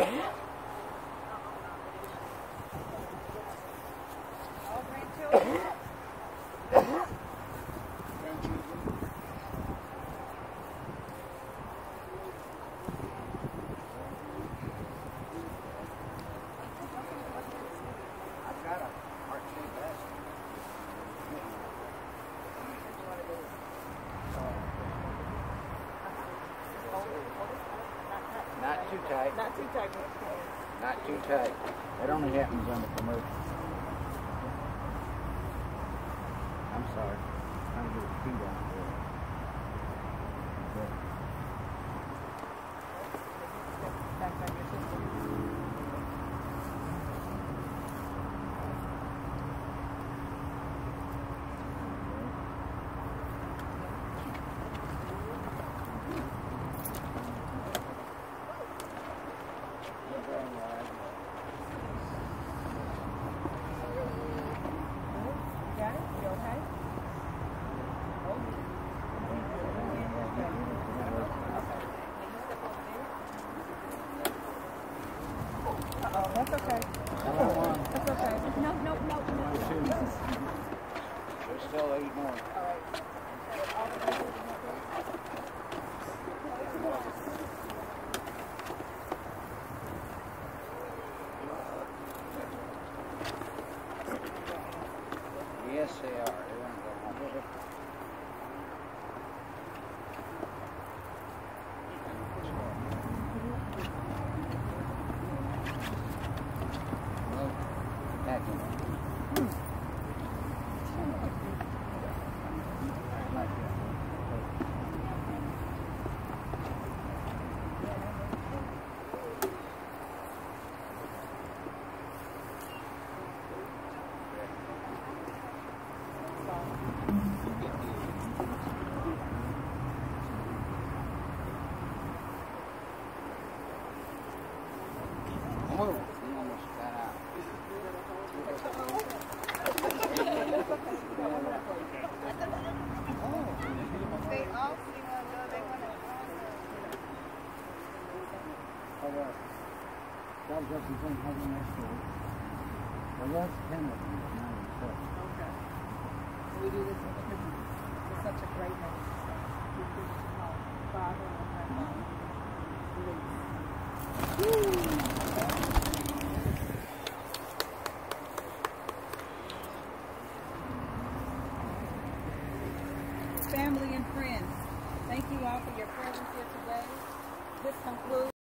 Not too tight. Not too tight. Not too tight. That only happens under commercial. I'm sorry. I'm trying to get his feet on there. Back by your sister. Oh, that's okay. That's okay. No. There's still 8 more. All right. Yes, they are. They want to go home. Whoa, you almost got out. They all see one though, they want to That was just in having next to it. Well, that's 10 of them, it's 96. Okay. We do this because it's such a great name. Father and my mom. Family and friends, thank you all for your presence here today. This concludes